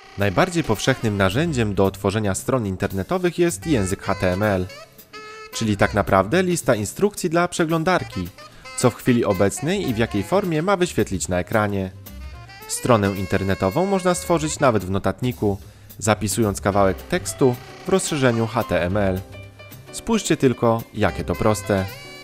Najbardziej powszechnym narzędziem do tworzenia stron internetowych jest język HTML, czyli tak naprawdę lista instrukcji dla przeglądarki, co w chwili obecnej i w jakiej formie ma wyświetlić na ekranie. Stronę internetową można stworzyć nawet w notatniku, zapisując kawałek tekstu w rozszerzeniu HTML. Spójrzcie tylko, jakie to proste.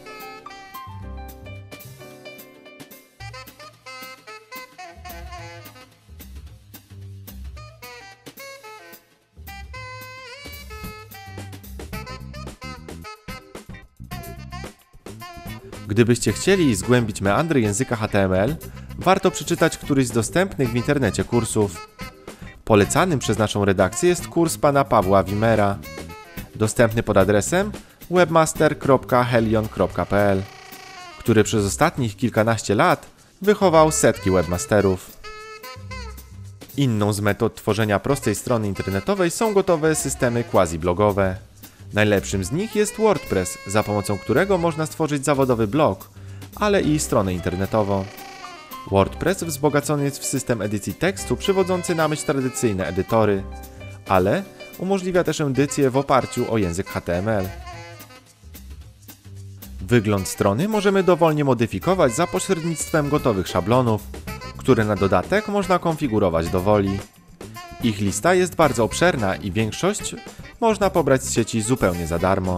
Gdybyście chcieli zgłębić meandry języka HTML, warto przeczytać któryś z dostępnych w internecie kursów. Polecanym przez naszą redakcję jest kurs pana Pawła Wimera, dostępny pod adresem webmaster.helion.pl, który przez ostatnich kilkanaście lat wychował setki webmasterów. Inną z metod tworzenia prostej strony internetowej są gotowe systemy quasi-blogowe. Najlepszym z nich jest WordPress, za pomocą którego można stworzyć zawodowy blog, ale i stronę internetową. WordPress wzbogacony jest w system edycji tekstu przywodzący na myśl tradycyjne edytory, ale umożliwia też edycję w oparciu o język HTML. Wygląd strony możemy dowolnie modyfikować za pośrednictwem gotowych szablonów, które na dodatek można konfigurować do woli. Ich lista jest bardzo obszerna i większość można pobrać z sieci zupełnie za darmo.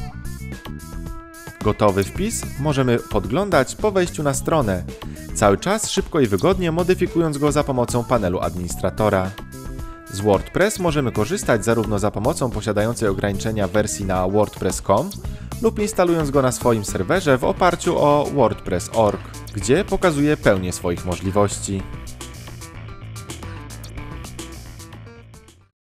Gotowy wpis możemy podglądać po wejściu na stronę, cały czas szybko i wygodnie modyfikując go za pomocą panelu administratora. Z WordPress możemy korzystać zarówno za pomocą posiadającej ograniczenia wersji na wordpress.com lub instalując go na swoim serwerze w oparciu o WordPress.org, gdzie pokazuje pełnię swoich możliwości.